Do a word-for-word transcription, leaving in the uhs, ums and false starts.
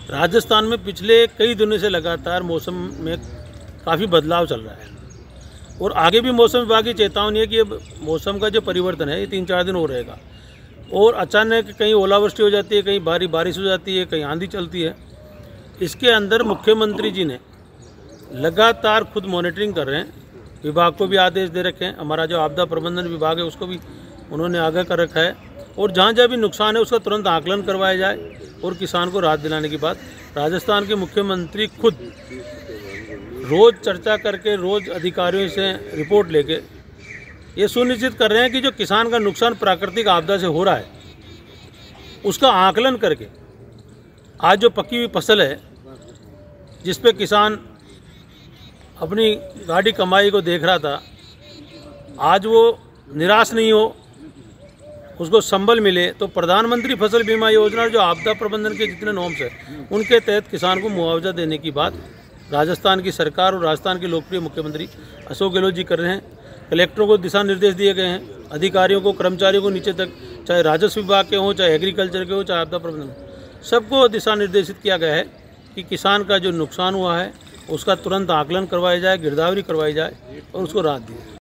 राजस्थान में पिछले कई दिनों से लगातार मौसम में काफ़ी बदलाव चल रहा है और आगे भी मौसम विभाग की चेतावनी है कि अब मौसम का जो परिवर्तन है ये तीन चार दिन हो रहेगा और अचानक कहीं ओलावृष्टि हो जाती है, कहीं भारी बारिश हो जाती है, कहीं आंधी चलती है। इसके अंदर मुख्यमंत्री जी ने लगातार खुद मॉनिटरिंग कर रहे हैं, विभाग को भी आदेश दे रखे हैं, हमारा जो आपदा प्रबंधन विभाग है उसको भी उन्होंने आगाह कर रखा है और जहाँ जहाँ भी नुकसान है उसका तुरंत आकलन करवाया जाए और किसान को राहत दिलाने की बात राजस्थान के मुख्यमंत्री खुद रोज़ चर्चा करके रोज़ अधिकारियों से रिपोर्ट लेके ये सुनिश्चित कर रहे हैं कि जो किसान का नुकसान प्राकृतिक आपदा से हो रहा है उसका आकलन करके आज जो पकी हुई फसल है जिस पे किसान अपनी गाढ़ी कमाई को देख रहा था, आज वो निराश नहीं हो, उसको संबल मिले, तो प्रधानमंत्री फसल बीमा योजना जो आपदा प्रबंधन के जितने नॉर्म्स हैं उनके तहत किसान को मुआवजा देने की बात राजस्थान की सरकार और राजस्थान के लोकप्रिय मुख्यमंत्री अशोक गहलोत जी कर रहे हैं। कलेक्टरों को दिशा निर्देश दिए गए हैं, अधिकारियों को, कर्मचारियों को नीचे तक, चाहे राजस्व विभाग के हों, चाहे एग्रीकल्चर के हो, चाहे आपदा प्रबंधन, सबको दिशा निर्देशित किया गया है कि किसान का जो नुकसान हुआ है उसका तुरंत आकलन करवाया जाए, गिरदावरी करवाई जाए और उसको राहत दी जाए।